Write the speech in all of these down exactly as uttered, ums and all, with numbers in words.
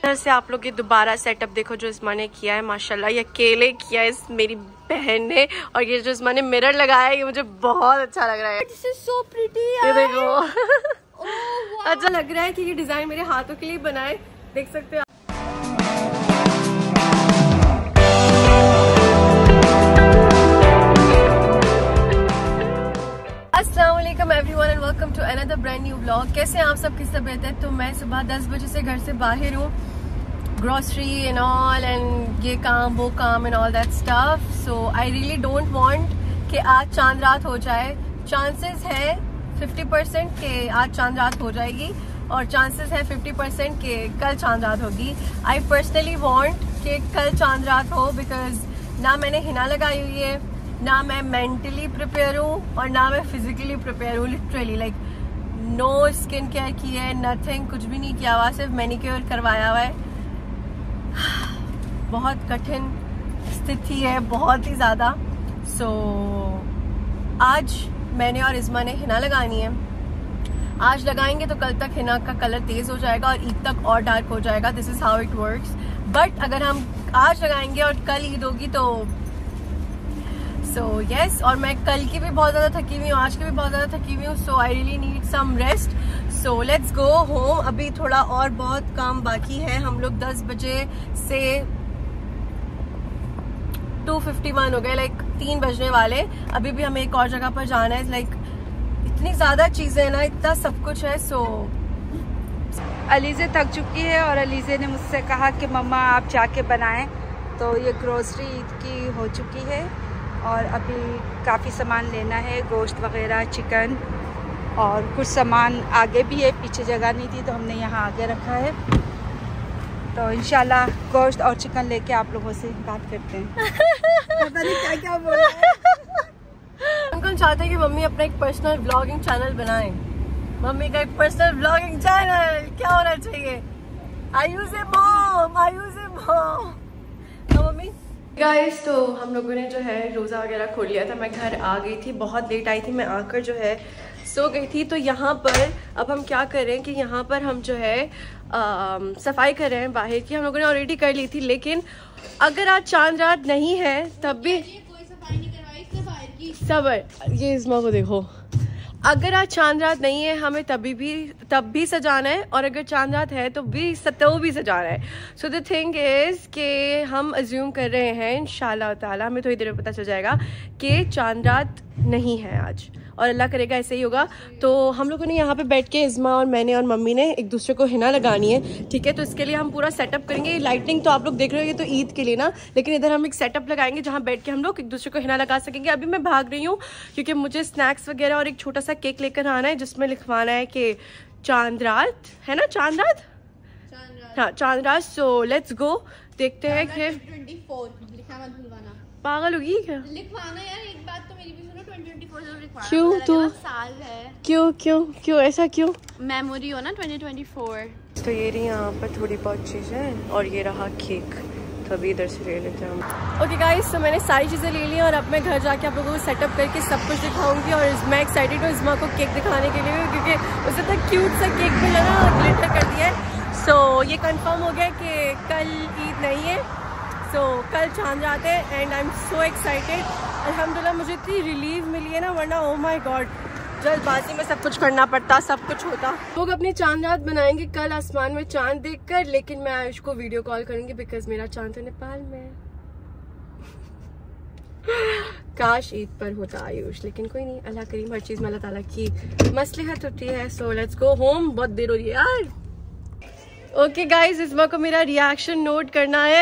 से आप लोग ये दोबारा सेटअप देखो जो इस्मा ने किया है, माशाल्लाह ये अकेले किया है इस मेरी बहन ने, और ये जो इस्मा ने मिरर लगाया है ये मुझे बहुत अच्छा लग रहा है। This is so pretty यार। ये देखो oh, wow. अच्छा लग रहा है कि ये डिजाइन मेरे हाथों के लिए बनाए, देख सकते हो। अस्सलाम वालेकुम everyone and welcome to another brand new vlog. कैसे हैं आप सब, किस तबीयत है? तो मैं सुबह दस बजे से घर से बाहर हूँ, ग्रोसरी एंड ऑल एंड ये काम वो काम and all that stuff. So I really don't want कि आज चांद रात हो जाए। चांसेस है फिफ्टी परसेंट के आज चांद रात हो जाएगी और चांसेस है फिफ्टी परसेंट के कल चांद रात होगी। आई पर्सनली वांट कि कल चांद रात हो, बिकॉज ना मैंने हिना लगाई हुई है, ना मैं मेंटली प्रिपेयर हूँ और ना मैं फिजिकली प्रिपेयर हूँ। Literally like no skin care की है, नथिंग, कुछ भी नहीं किया हुआ, सिर्फ मैनिक्योर करवाया हुआ है। बहुत कठिन स्थिति है, बहुत ही ज्यादा। सो so, आज मैंने और इस्मा ने हिना लगानी है। आज लगाएंगे तो कल तक हिना का कलर तेज हो जाएगा और ईद तक और डार्क हो जाएगा। This is how it works. But अगर हम आज लगाएंगे और कल ईद होगी तो सो so, यस yes, और मैं कल की भी बहुत ज़्यादा थकी हुई हूँ, आज की भी बहुत ज़्यादा थकी हुई हूँ। So I really need some rest. So let's go home. अभी थोड़ा और बहुत काम बाकी है। हम लोग दस बजे से टू फिफ्टी वन हो गए, लाइक तीन बजने वाले। अभी भी हमें एक और जगह पर जाना है। लाइक इतनी ज़्यादा चीज़ें हैं ना, इतना सब कुछ है। सो so, अलीज़े थक चुकी है और अलीज़े ने मुझसे कहा कि मम्मा आप जाके बनाएं। तो ये ग्रोसरी ईद की हो चुकी है और अभी काफ़ी सामान लेना है, गोश्त वगैरह, चिकन और कुछ सामान आगे भी है, पीछे जगह नहीं थी तो हमने यहाँ आगे रखा है। तो इंशाल्लाह गोश्त और चिकन लेके आप लोगों से बात करते हैं। पता नहीं क्या क्या बोल रहा है। अंकल चाहते हैं कि मम्मी अपना एक पर्सनल व्लॉगिंग चैनल बनाए। मम्मी का एक पर्सनल व्लॉगिंग चैनल क्या होना चाहिए? आयुष से मॉम, आयुष से मॉम। तो मम्मी गाइस, तो हम लोगों ने जो है रोज़ा वगैरह खोल लिया था। मैं घर आ गई थी, बहुत लेट आई थी। मैं आकर जो है सो गई थी। तो यहाँ पर अब हम क्या कर रहे हैं कि यहाँ पर हम जो है आ, सफाई कर रहे हैं बाहर की। हम लोगों ने ऑलरेडी कर ली थी, लेकिन अगर आज चांद रात नहीं है तब भी कोई सफाई नहीं करवाई, सिर्फ बाहर की। सबर, ये इस्मा को देखो। अगर आज चांद रात नहीं है हमें तभी भी तब भी सजाना है, और अगर चांद रात है तो भी तो भी सजाना है। सो द थिंग इज़ कि हम अज्यूम कर रहे हैं इंशाल्लाह ताला, हमें थोड़ी देर में पता चल जाएगा कि चांद रात नहीं है आज, और अल्लाह करेगा ऐसे ही होगा। तो हम लोगों ने यहाँ पे बैठ के इस्मा और मैंने और मम्मी ने एक दूसरे को हिना लगानी है, ठीक है। तो इसके लिए हम पूरा सेटअप करेंगे। लाइटिंग तो आप लोग देख रहे हो, ये तो ईद के लिए ना, लेकिन इधर हम एक सेटअप लगाएंगे जहाँ बैठ के हम लोग एक दूसरे को हिना लगा सकेंगे। अभी मैं भाग रही हूँ क्योंकि मुझे स्नैक्स वगैरह और एक छोटा सा केक लेकर आना है जिसमें लिखवाना है कि चांद रात है ना, चांद रात, हाँ चांद रात। सो लेट्स गो, देखते हैं कि पागल होगी क्या लिखवाना। यार एक बात तो मेरी भी सुनो, ट्वेंटी ट्वेंटी फोर जरूर लिखवाना। क्यों? तो साल है, क्यों क्यों क्यों ऐसा क्यों? मेमोरी हो ना ट्वेंटी ट्वेंटी फोर। तो ये रही यहाँ पर थोड़ी बहुत चीज़ें और ये रहा केक, तो अभी इधर से ले लेते हैं हम। ओके गाइस, तो मैंने सारी चीज़ें ले ली और अब मैं घर जाके आप लोगों को सेटअप करके सब कुछ दिखाऊंगी। और मैं एक्साइटेड हूँ इस्मा को केक दिखाने के लिए, क्योंकि उसे तक क्यूट सा केक मिला ना, ग्लिटर कर दिया है। सो so, ये कंफर्म हो गया कि कल ईद नहीं है। सो so, कल चांद रात है and I am so excited. अल्हम्दुलिल्लाह मुझे इतनी रिलीफ मिली है ना, वरना ओ माय गॉड जल्दबाजी में सब कुछ करना पड़ता, सब कुछ होता। लोग अपनी चांद रात बनाएंगे कल आसमान में चांद देखकर, लेकिन मैं आयुष को वीडियो कॉल करूंगी बिकॉज मेरा चांद तो नेपाल में है। काश ईद पर होता आयुष, लेकिन कोई नहीं, अल्लाह करीम, हर चीज में अल्लाह ताला की मसलहत होती है। So let's go home. बहुत देर हो रही है यार। ओके गाइस, इस्मा को मेरा रिएक्शन नोट करना है।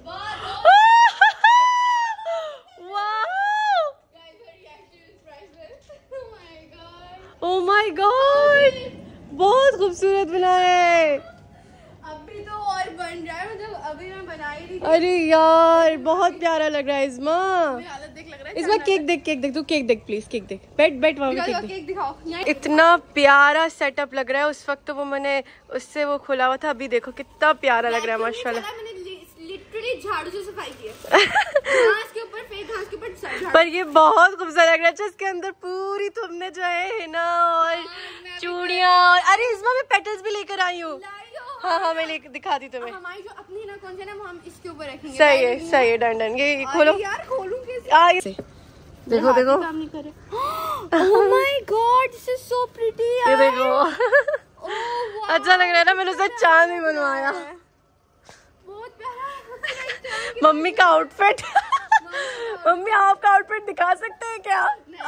ओह माय गॉड, बहुत खूबसूरत बना है। अभी तो और बन रहा है, मतलब अभी मैं बना ही रही थी। अरे यार बहुत प्यारा लग रहा है इस्मा। हालत देख लग रहा है। इस्मा केक देख, केक देख, तू केक देख प्लीज, केक देख, बैठ बैठ वहाँ पे केक दिखाओ। इतना प्यारा सेटअप लग रहा है। उस वक्त तो वो मैंने उससे वो खुला हुआ था, अभी देखो कितना प्यारा लग रहा है माशाल्लाह। लिटरली झाड़ू से सफाई की है। घास के ऊपर फेंक, घास के ऊपर पर ये बहुत खूबसूरत लग रहा है। इसके अंदर पूरी तुमने जो है हिना और चूड़ियाँ और अरे इसमें मैं पेटल्स भी लेकर आई हूँ। हाँ हाँ मैं लेके दिखाती तुम्हें। हमारी जो अपनी ना कौन से ना हम इसके ऊपर रखेंगे। सही है सही है डन डन। ये खोलो यार, खोलूं कैसे? आ, देखो देखो Oh my God, this is so pretty ये यार। देखो Oh, अच्छा लग रहा है ना, मैंने उससे चांद भी बनवाया। बहुत प्यारा। मम्मी का आउटफिट मम्मी आपका आउटफिट दिखा सकते हैं क्या?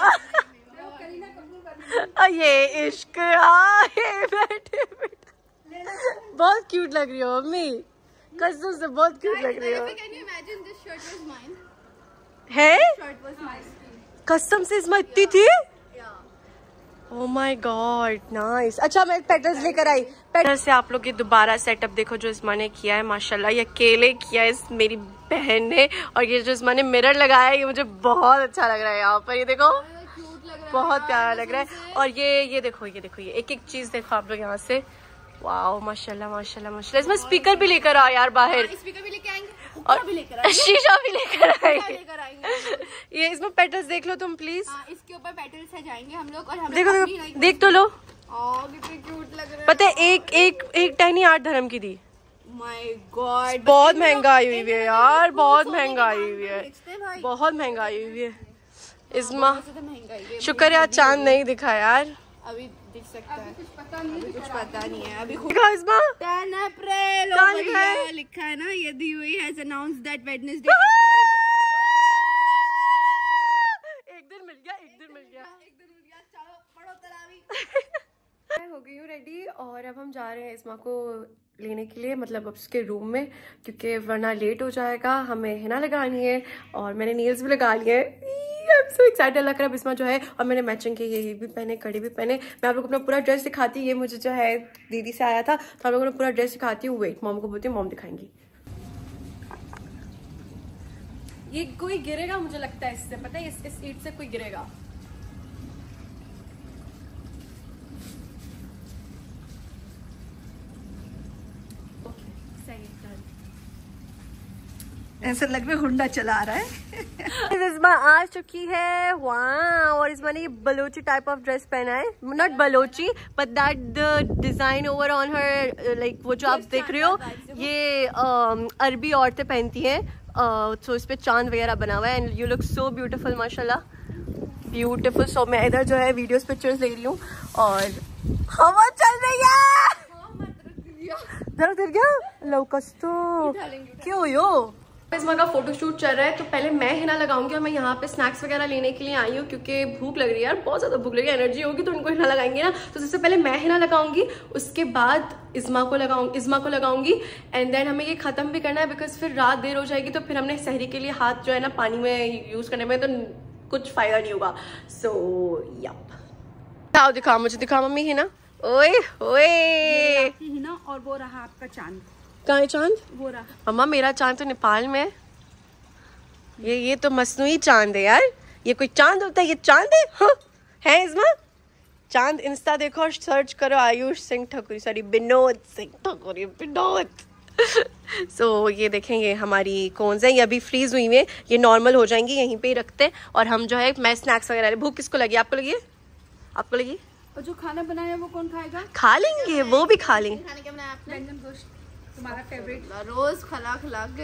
आ, ये इश्क आए बैठे बैठे बहुत क्यूट लग रही हो मम्मी, कसम से बहुत क्यूट लग रही हो। Can you imagine this shirt was mine? है Shirt was mine. कसम से इसमें इतनी थी? Oh my god nice. अच्छा मैं पेटल्स लेकर आई। पेटल्स से आप लोग ये दोबारा सेटअप देखो जो इसमा ने किया है, माशाल्लाह ये अकेले किया है इस मेरी बहन ने। और ये जो इसमा ने मिरर लगाया है ये मुझे बहुत अच्छा लग रहा है। यहाँ पर ये देखो बहुत प्यारा लग रहा है। और ये ये देखो ये देखो ये एक एक चीज देखो आप लोग यहाँ से। वाओ माशाल्लाह माशाल्लाह माशाल्लाह। इसमें स्पीकर भी लेकर आओ यार बाहर, स्पीकर भी लेके आएंगे और भी लेकर आएंगे, शीशा भी लेकर आएंगे। लेकर आएंगे। ये इसमें पेटल्स देख लो तुम प्लीज। हाँ, इसके ऊपर पेटल्स सजाएंगे हम लोग। और हम देखो देखो देख तो लो। कितने क्यूट लग रहा है। पता है एक एक एक टहनी आठ धर्म की दी। माय गॉड, बहुत महंगाई हुई हुई है यार, बहुत महंगाई हुई है, बहुत महंगाई हुई है। इसमा शुक्र है चांद नहीं दिखा यार। अभी दिख सकता है, कुछ पता नहीं, अभी कुछ पता नहीं है। अभी इसमा टेन अप्रैल क्या लिखा है? लिखा है ना, ये दी हुई हैज अनाउंस्ड दैट वेडनेसडे। एक दिन मिल गया एक दिन मिल गया एक दिन मिल गया। चलो पढ़ो तरावी। मैं हो गई हूँ रेडी और अब हम जा रहे हैं इसमा को लेने के लिए, मतलब अब उसके रूम में, क्योंकि वरना लेट हो जाएगा। हमें हिना लगानी है और मैंने नील्स भी लगा लिए हैं। I'm so excited लग रहा है। बिस्मा जो है और मैंने मैचिंग की ये भी पहने, कड़ी भी पहने। मैं आप लोग को अपना पूरा ड्रेस दिखाती हूँ। ये मुझे जो है दीदी से आया था तो आप लोगों को पूरा ड्रेस दिखाती हूँ। वेट मॉम को बोलती हूँ, मॉम दिखाएंगी। ये कोई गिरेगा मुझे लगता है इससे, पता है इस इस ईंट से कोई गिरेगा। ऐसा लग रहा है हुंडा चला रहा है। इसमा आ चुकी है वहाँ, और इसमा ने ये बलोची टाइप ऑफ ड्रेस पहना है। Not Balochi but that the design over on her, like वो जो आप देख रहे हो ये uh, अरबी औरतें पहनती हैं। सो uh, इस पे चांद वगैरह बना हुआ है and you look so beautiful माशाल्लाह ब्यूटीफुल। सो मैं इधर जो है वीडियोस पिक्चर्स ले रही हूँ और हवा चल रही है। दर्द कर गया लौकस तो क्यों यो। इसमा का फोटो शूट चल रहा है तो पहले मैं हिना लगाऊंगी और मैं यहाँ पे स्नैक्स वगैरह लेने के लिए आई हूँ क्योंकि भूख लग रही है यार, बहुत ज्यादा भूख लग रही है। एनर्जी होगी तो उनको हिना लगाएंगे ना, तो सबसे पहले मैं हिना लगाऊंगी, उसके बाद इस्मा को लगाऊंगी इस्मा को लगाऊंगी एंड देन हमें ये खत्म भी करना है बिकॉज फिर रात देर हो जाएगी तो फिर हमने सहरी के लिए हाथ जो है ना पानी में यूज करने में तो कुछ फायदा नहीं होगा। सो यप दिखाओ दिखाओ मुझे दिखाओ मम्मी हिना। ओए ओए हिना और वो रहा आपका चांद। कहाँ है चांद? वो रहा मम्मा मेरा चांद तो नेपाल में है। ये ये तो मसनूई चांद है यार, ये कोई चांद होता है? ये चांद है? हाँ है इसमें चांद। इंस्टा देखो और सर्च करो Ayush Singh Thakuri, sorry Vinod Singh Thakuri, Vinod. So so, ये देखें ये हमारी कोन्स हैं, ये अभी फ्रीज हुई है, ये नॉर्मल हो जाएंगी, यहीं पे ही रखते हैं। और हम जो है मैं स्नैक्स वगैरह। भूख किसको लगी? आपको लगी है? आपको लगी? और जो खाना बनाया वो कौन खाएगा? खा लेंगे, वो भी खा लेंगे। खाने क्या बनाया आपने? बैंगन गोश्त, तुम्हारा फेवरेट। रोज खला खला के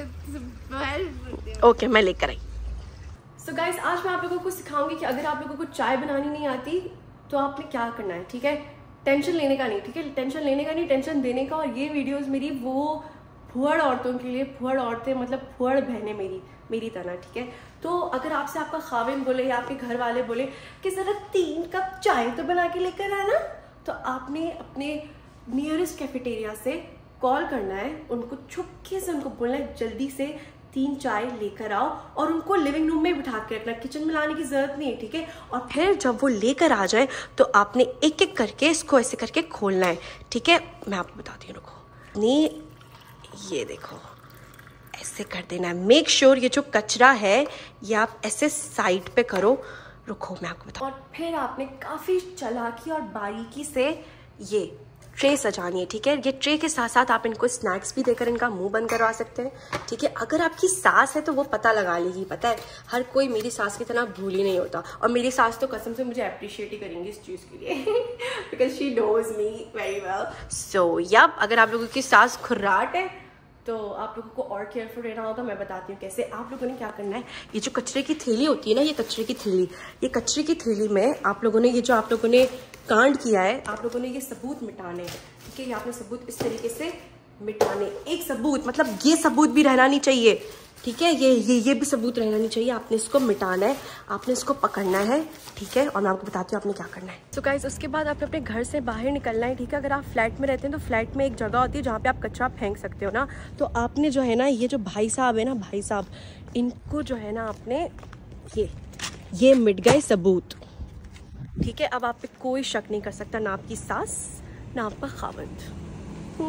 ओके मैं लेकर आई। सो गाइस आज मैं आप लोगों को सिखाऊंगी कि अगर आप लोगों को चाय बनानी नहीं आती तो आपने क्या करना है, ठीक है? टेंशन लेने का नहीं, ठीक है? टेंशन लेने का नहीं, टेंशन देने का। और ये वीडियोस मेरी वो फुहड़ औरतों के लिए, फुहड़ औरतें मतलब फुहड़ बहनें मेरी मेरी तरह, ठीक है? तो अगर आपसे आपका खाविन बोले या आपके घर वाले बोले कि जरा तीन कप चाय तो बना के लेकर आना, तो आपने अपने नियरेस्ट कैफेटेरिया से कॉल करना है, उनको चुपके से उनको बोलना है जल्दी से तीन चाय लेकर आओ और उनको लिविंग रूम में बिठा के रखना, किचन में लाने की जरूरत नहीं है, ठीक है? और फिर जब वो लेकर आ जाए तो आपने एक एक करके इसको ऐसे करके खोलना है, ठीक है? मैं आपको बताती हूँ, रुको। नहीं ये देखो ऐसे कर देना है। मेक श्योर ये जो कचरा है ये आप ऐसे साइड पे करो। रुको मैं आपको बताऊँ। और फिर आपने काफी चालाकी और बारीकी से ये ट्रे सजानी है, ठीक है। ये ट्रे के साथ साथ आप इनको स्नैक्स भी देकर इनका मुंह बंद करवा सकते हैं, ठीक है। अगर आपकी सास है तो वो पता लगा लेगी, पता है हर कोई मेरी सास की तरह भूली नहीं होता, और मेरी सास तो कसम से मुझे अप्रिशिएट ही करेंगी इस चीज़ के लिए because she knows me very well. So yup, अगर आप लोगों की सास खुर्राट है तो आप लोगों को और केयरफुल रहना होगा। मैं बताती हूँ कैसे। आप लोगों ने क्या करना है, ये जो कचरे की थैली होती है ना, ये कचरे की थैली, ये कचरे की थैली में आप लोगों ने ये जो आप लोगों ने कांड किया है, आप लोगों ने ये सबूत मिटाने हैं, ठीक है। ये आपने सबूत इस तरीके से मिटाने, एक सबूत मतलब ये सबूत भी रहना नहीं चाहिए, ठीक है। ये ये ये भी सबूत रहना नहीं चाहिए। आपने इसको मिटाना है, आपने इसको पकड़ना है, ठीक है। और मैं आपको बताती हूँ आपने क्या करना है। तो गाइस उसके बाद आपने अपने घर से बाहर निकलना है, ठीक है। अगर आप फ्लैट में रहते हैं तो फ्लैट में एक जगह होती है जहाँ पे आप कचरा फेंक सकते हो ना, तो आपने जो है ना, ये जो भाई साहब है ना, भाई साहब इनको जो है ना आपने ये ये मिट गए सबूत, ठीक है। अब आप पे कोई शक नहीं कर सकता, ना आपकी सास ना आपका खावंद।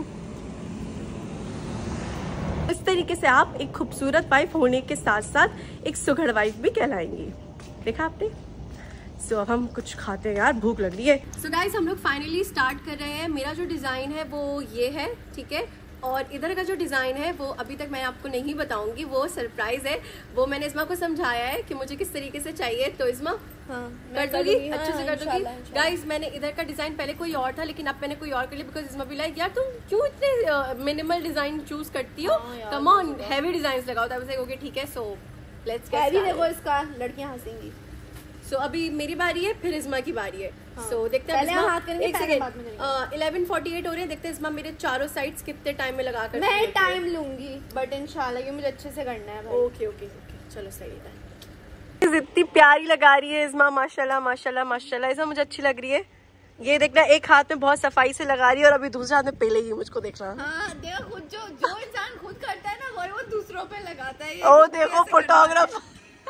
इस तरीके से आप एक खूबसूरत वाइफ होने के साथ साथ एक सुघड़ वाइफ भी कहलाएंगी। देखा आपने। सो so, अब हम कुछ खाते हैं यार, भूख लग रही है। सो गाइस हम लोग फाइनली स्टार्ट कर रहे हैं। मेरा जो डिज़ाइन है वो ये है, ठीक है। और इधर का जो डिज़ाइन है वो अभी तक मैं आपको नहीं बताऊंगी, वो सरप्राइज है। वो मैंने इस्मा को समझाया है कि मुझे किस तरीके से चाहिए, तो इस्मा हाँ, कर दूंगी, अच्छे से कर दूंगी। गाइस मैंने इधर का डिज़ाइन पहले कोई और था, लेकिन अब मैंने कोई और कर लिया बिकॉज इस्मा भी लाइक यार तुम क्यों इतने मिनिमल डिज़ाइन चूज करती हो, कम ऑन हैवी डिज़ाइन लगाओ। तब से ओके ठीक है, सो लेट्स गेट स्टार्टेड। देखो इसका लड़कियां हंसेंगी। सो so, अभी मेरी बारी है, फिर इस्मा की बारी है। सो हाँ। so, देखते हैं एक सेकेंड इलेवन फोर्टी एट हो रहे हैं। देखते हैं इस्मा मेरे चारों साइड्स कितने टाइम में लगा कर। मैं टाइम लूंगी बट इंशाल्लाह ये मुझे अच्छे से करना है। ओके ओके ओके चलो सही है। इतनी प्यारी लगा रही है इस्मा, माशाल्लाह माशाल्लाह माशाल्लाह। इस्मा मुझे अच्छी लग रही है। ये देखना एक हाथ में बहुत सफाई से लगा रही है और अभी दूसरे हाथ में पहलेगी मुझको देखना। हाँ, देखो खुद जो जो इंसान खुद करता है ना वो दूसरों पे लगाता है। ओ देखो फोटोग्राफ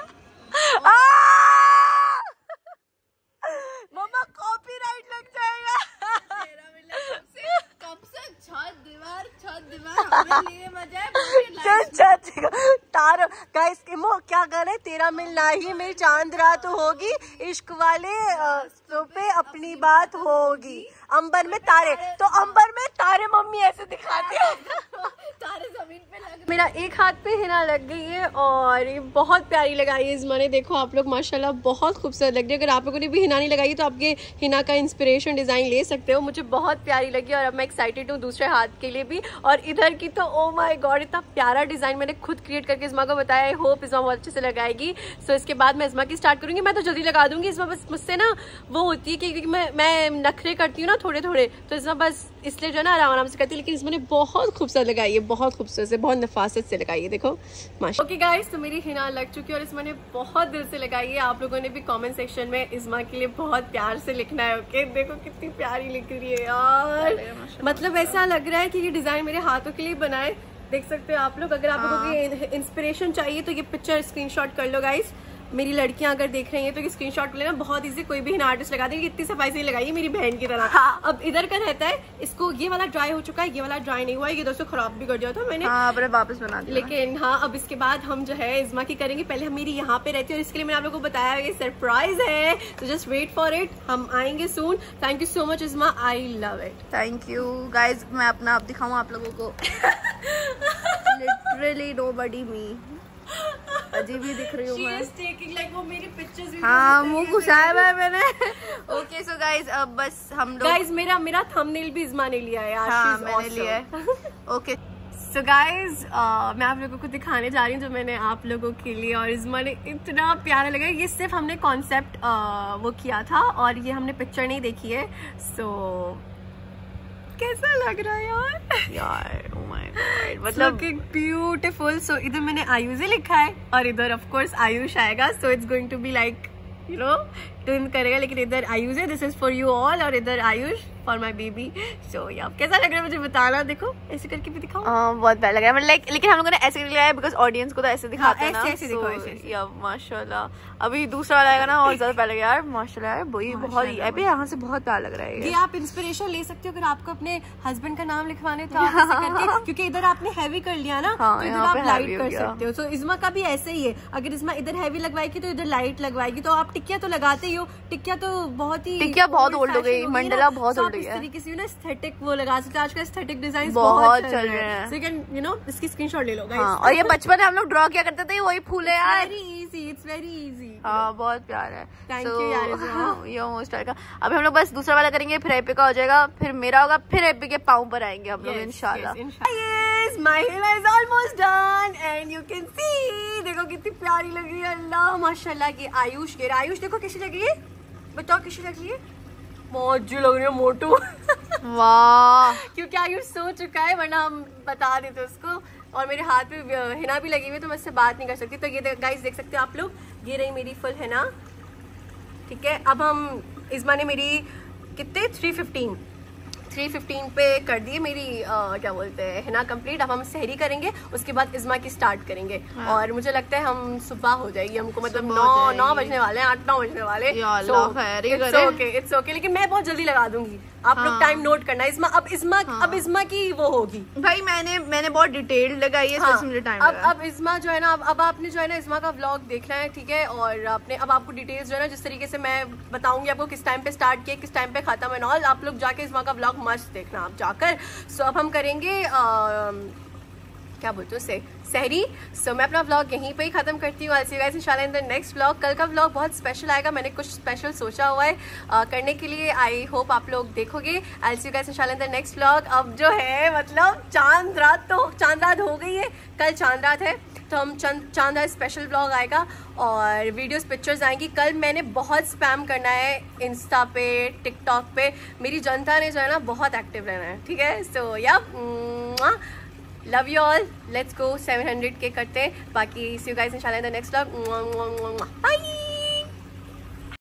मम्मा कॉपीराइट लग जाएगा। कब से छत दीवार छत दीवार हमें लिए मजा है। तार गाइस क्या गाना है, तेरा मिलना ही मेरी चांद रात होगी, इश्क वाले तो पे अपनी बात होगी, अंबर में तारे, तो अंबर में तारे मम्मी ऐसे दिखाते हैं तारे जमीन पे लग। मेरा एक हाथ पे हिना लग गई है और ये बहुत प्यारी लगाई है इस्मा ने। देखो आप लोग माशाल्लाह बहुत खूबसूरत लग रही है। अगर आप लोगों ने भी हिना नहीं लगाई तो आपके हिना का इंस्पिरेशन डिजाइन ले सकते हो। मुझे बहुत प्यारी लगी और अब मैं एक्साइटेड हूँ दूसरे हाथ के लिए भी। और इधर की तो ओ माय गॉड इतना प्यारा डिजाइन मैंने खुद क्रिएट करके इस्मा को बताया। आई होप इस्मा बहुत अच्छे से लगाएगी। सो इसके बाद मैं इस्मा की स्टार्ट करूंगी। मैं तो जल्दी लगा दूंगी इस्मा, बस मुझसे ना वो होती है कि मैं मैं नखरे करती हूँ ना थोड़े थोड़े, तो इस्मा बस इसलिए जो है ना आराम आराम से करती है। लेकिन इसमें ने बहुत खूबसूरत लगाई है, बहुत खूबसूरत से, बहुत नफासत से लगाई है। देखो माशा। ओके गाइस तो मेरी हिना लग चुकी है और इसमें ने बहुत दिल से लगाई है। आप लोगों ने भी कमेंट सेक्शन में इस्मा के लिए बहुत प्यार से लिखना है। ओके देखो कितनी प्यारी लिख रही है यार, मतलब ऐसा लग रहा है कि ये डिजाइन मेरे हाथों के लिए बनाए। देख सकते हो आप लोग। अगर आप लोगों को इंस्पिरेशन चाहिए तो ये पिक्चर स्क्रीनशॉट कर लो गाइस। मेरी लड़कियां अगर देख रही हैं तो स्क्रीनशॉट लेना, बहुत इजी, कोई भी आर्टिस्ट लगा देगी। इतनी सफाई से लगाई है मेरी बहन की तरह। हाँ। अब इधर का रहता है, इसको ये वाला ड्राई हो चुका है, ये वाला ड्राई नहीं हुआ है, ये दोस्तों खराब भी कर दिया था मैंने। हाँ, वापस बना दिया। लेकिन हाँ अब इसके बाद हम जो है इस्मा की करेंगे। पहले हम मेरी यहाँ पे रहती है और इसके लिए मैंने आप लोगों को बताया ये सरप्राइज है, तो जस्ट वेट फॉर इट, हम आएंगे soon. Thank you so much Isma, I love it. Thank you guys. मैं अपना आप दिखाऊं आप लोगों को लिटरली नोबडी मी, अजीब ही दिख रही हूँ मैं। like वो मेरी पिक्चर्स भी हाँ मुंह घुसाया हुआ है मैंने। ओके सो गाइज अब बस हम लोग गाइज मेरा मेरा थंबनेल भी इस्मा ने लिया है यार। हाँ, मैंने लिया है। ओके सो गाइज मैं आप लोगों को दिखाने जा रही हूँ जो मैंने आप लोगों के लिए, और इस्मा ने इतना प्यारा लगा। ये सिर्फ हमने कॉन्सेप्ट वो किया था और ये हमने पिक्चर नहीं देखी है। सो कैसा लग रहा है यार यार oh my God, मतलब ब्यूटीफुल। सो इधर मैंने आयुष लिखा है और इधर ऑफ कोर्स आयुष आएगा। So it's going to be like you know twin करेगा, लेकिन इधर आयुष है, this is for you all, और इधर Ayush for my baby. So yeah कैसा लग रहा है मुझे बताना। देखो ऐसे करके भी दिखाओ। हाँ बहुत प्यारा लग रहा है, मतलब लाइक लेकिन हम लोगों ने ऐसे लिया है बिकॉज ऑडियंस को तो ऐसे दिखाते हैं ना। ऐसे दिखाओ ऐसे। या माशाल्लाह अभी दूसरा वाला आएगा ना और ज्यादा प्यारा लगेगा यार। माशाल्लाह यार वही बहुत ही अभी यहाँ से बहुत प्यारा लग रहा है। ये आप इंस्पिरेशन ले सकते हो अगर आपको अपने हस्बैंड का नाम लिखवाने तो आप ऐसे करके, क्योंकि इधर आपने हैवी कर लिया ना तो इधर आप लाइट कर सकते हो। सो इस्मा का भी ऐसे ही है, अगर इस्मा इधर हैवी लगवाएगी तो इधर लाइट लगवाएगी। तो आप टिक्किया तो लगाते ही हो, टिक्किया तो बहुत ही टिक्किया बहुत ओल्ड हो गई, मंडला बहुत ओल्ड इस है। तरीके से ना एस्थेटिक वो लगा सकते हैं, आजकल एस्थेटिक डिजाइन बहुत बहुत चल रहे हैं। So you can you know इसकी स्क्रीनशॉट ले लो गाइस। हाँ, और ये बचपन में हम लोग ड्रॉ किया करते थे, वही फूल है यार। Very easy, it's very easy. हाँ, बहुत प्यार है। Thank you यार इज़मा। ये मोस्ट का। अभी हम लोग बस दूसरा वाला करेंगे, फिर एपी का हो जाएगा, फिर मेरा होगा, फिर एपी के पाँव पर आएंगे हम लोग इंशाल्लाह। Yes, my hair is almost done and you can see, देखो कितनी प्यारी लग रही है, अल्लाह माशाल्लाह की। आयुष के आयुष देखो कैसी लग रही है, बताओ कैसी लग रही है? मौजू लग रही है, मोटू। वाह, क्योंकि आयुष सो चुका है, वरना हम बता देते उसको। और मेरे हाथ पे हिना भी लगी हुई है, तो मैं इससे बात नहीं कर सकती। तो ये गाइस देख सकते हो आप लोग, ये रही मेरी फुल हिना, ठीक है। अब हम इज़मा ने मेरी कितने थ्री फिफ्टीन थ्री फिफ्टीन पे कर दिए मेरी आ, क्या बोलते हैं हिना कंप्लीट। अब हम सहरी करेंगे, उसके बाद इज़मा की स्टार्ट करेंगे। हाँ। और मुझे लगता है हम सुबह हो जाएगी हमको, मतलब नौ नौ बजने वाले हैं, आठ नौ बजने वाले। इट्स ओके, लेकिन मैं बहुत जल्दी लगा दूंगी। आप लोग टाइम नोट करना। इज़मा अब इज़मा हाँ। अब इज़मा की वो होगी भाई, मैंने मैंने बहुत डिटेल लगाई है, हाँ। मुझे टाइम अब अब इज़मा जो है ना, अब अब आपने जो है ना इज़मा का व्लॉग देखना है, ठीक है। और आपने अब आपको डिटेल्स जो है ना, जिस तरीके से मैं बताऊंगी आपको किस टाइम पे स्टार्ट किया, किस टाइम पे खत्म है ऑल, आप लोग जाके इज़मा का व्लॉग मस्त देखना आप जाकर। सो अब हम करेंगे आ, क्या बोलते हो से सहरी। सो मैं अपना व्लॉग यहीं पे ही खत्म करती हूँ। सी गाइस इंशाल्लाह इन द नेक्स्ट व्लॉग। कल का व्लॉग बहुत स्पेशल आएगा, मैंने कुछ स्पेशल सोचा हुआ है आ, करने के लिए। आई होप आप लोग देखोगे। आई सी गाइस इंशाल्लाह इन द नेक्स्ट व्लॉग। अब जो है मतलब चांद रात, तो चांद रात हो गई है, कल चांद रात है, तो हम चंद चांद रात स्पेशल व्लॉग आएगा और वीडियोस पिक्चर्स आएंगी। कल मैंने बहुत स्पैम करना है इंस्टा पे, टिकटॉक पे। मेरी जनता ने जो है ना बहुत एक्टिव रहना है, ठीक है। So yeah love you all, let's go seven hundred के करते हैं। बाकी सी यू गाइस इंशाल्लाह in the next vlog. Bye.